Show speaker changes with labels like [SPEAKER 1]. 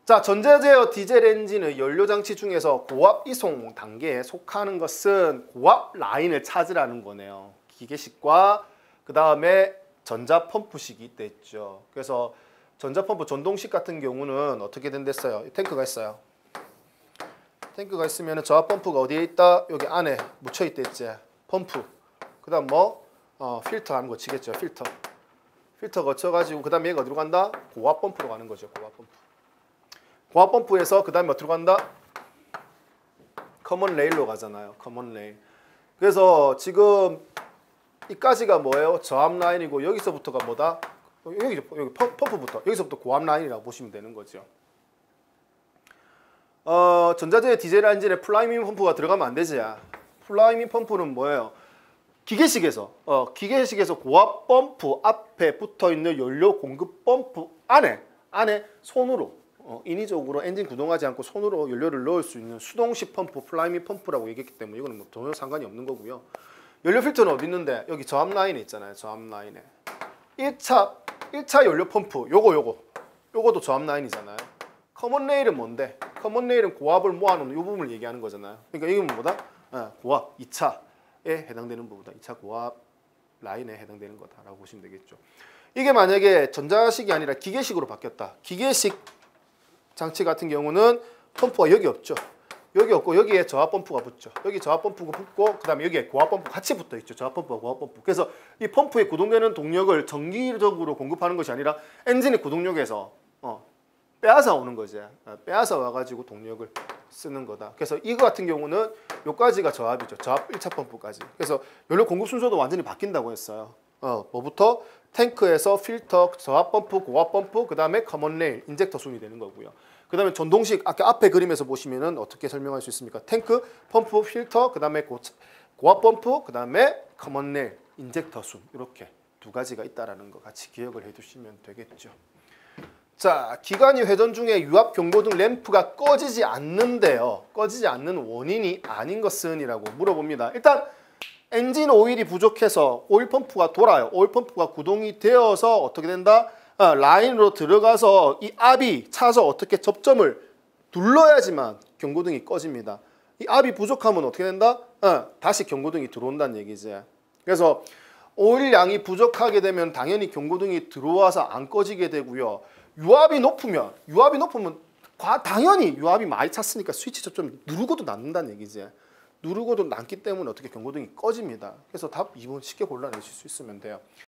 [SPEAKER 1] 자, 전자제어 디젤 엔진의 연료장치 중에서 고압 이송 단계에 속하는 것은 고압 라인을 찾으라는 거네요. 기계식과 그 다음에 전자펌프식이 있다 했죠. 그래서 전자펌프 전동식 같은 경우는 어떻게 된댔어요? 탱크가 있어요. 탱크가 있으면 저압 펌프가 어디에 있다? 여기 안에 묻혀 있다 했지. 펌프. 그 다음 필터 하는 거 치겠죠. 필터 거쳐가지고 그 다음에 얘가 어디로 간다? 고압 펌프로 가는 거죠. 고압 펌프. 고압 펌프에서 그 다음에 어디로 간다? 커먼 레일로 가잖아요. 커먼 레일. 그래서 지금 이까지가 뭐예요? 저압 라인이고 여기서부터가 뭐다? 여기 펌프부터 여기서부터 고압 라인이라고 보시면 되는 거죠. 전자제어 디젤 엔진에 플라이밍 펌프가 들어가면 안 되지. 플라이밍 펌프는 뭐예요? 기계식에서 고압 펌프 앞에 붙어 있는 연료 공급 펌프 안에 손으로 인위적으로 엔진 구동하지 않고 손으로 연료를 넣을 수 있는 수동식 펌프, 플라이밍 펌프라고 얘기했기 때문에 이거는 뭐 전혀 상관이 없는 거고요. 연료 필터는 어디 있는데? 여기 저압 라인에 있잖아요. 저압 라인에. 1차 연료 펌프 요거도 저압 라인이잖아요. 커먼 레일은 뭔데? 커먼 레일은 고압을 모아놓는 이 부분을 얘기하는 거잖아요. 그러니까 이건 뭐다? 고압 2차에 해당되는 부분이다. 2차 고압 라인에 해당되는 거다라고 보시면 되겠죠. 이게 만약에 전자식이 아니라 기계식으로 바뀌었다. 기계식 장치 같은 경우는 펌프가 여기 없죠. 여기 없고 여기에 저압 펌프가 붙죠. 여기 저압 펌프가 붙고 그 다음에 여기에 고압 펌프 같이 붙어 있죠. 저압 펌프와 고압 펌프. 그래서 이 펌프에 구동되는 동력을 정기적으로 공급하는 것이 아니라 엔진의 구동력에서 빼앗아 오는 거지. 빼앗아 와가지고 동력을 쓰는 거다. 그래서 이거 같은 경우는 요까지가 저압이죠. 저압 1차 펌프까지. 그래서 연료 공급 순서도 완전히 바뀐다고 했어요. 뭐부터? 탱크에서 필터, 저압 펌프, 고압 펌프, 그 다음에 커먼 레일, 인젝터 순이 되는 거고요. 그 다음에 전동식, 아까 앞에 그림에서 보시면은 어떻게 설명할 수 있습니까? 탱크, 펌프, 필터, 그 다음에 고압 펌프, 그 다음에 커먼 레일, 인젝터 순. 이렇게 두 가지가 있다라는 거 같이 기억을 해두시면 되겠죠. 자, 기관이 회전 중에 유압 경고등 램프가 꺼지지 않는데요. 꺼지지 않는 원인이 아닌 것은? 이라고 물어봅니다. 일단 엔진 오일이 부족해서 오일 펌프가 돌아요. 오일 펌프가 구동이 되어서 어떻게 된다? 라인으로 들어가서 이 압이 차서 어떻게 접점을 눌러야지만 경고등이 꺼집니다. 이 압이 부족하면 어떻게 된다? 다시 경고등이 들어온다는 얘기지. 그래서 오일 양이 부족하게 되면 당연히 경고등이 들어와서 안 꺼지게 되고요. 유압이 높으면 당연히 유압이 많이 찼으니까 스위치 접점 누르고도 낫는다는 얘기지. 누르고도 남기 때문에 어떻게 경고등이 꺼집니다. 그래서 답 2번 쉽게 골라내실 수 있으면 돼요.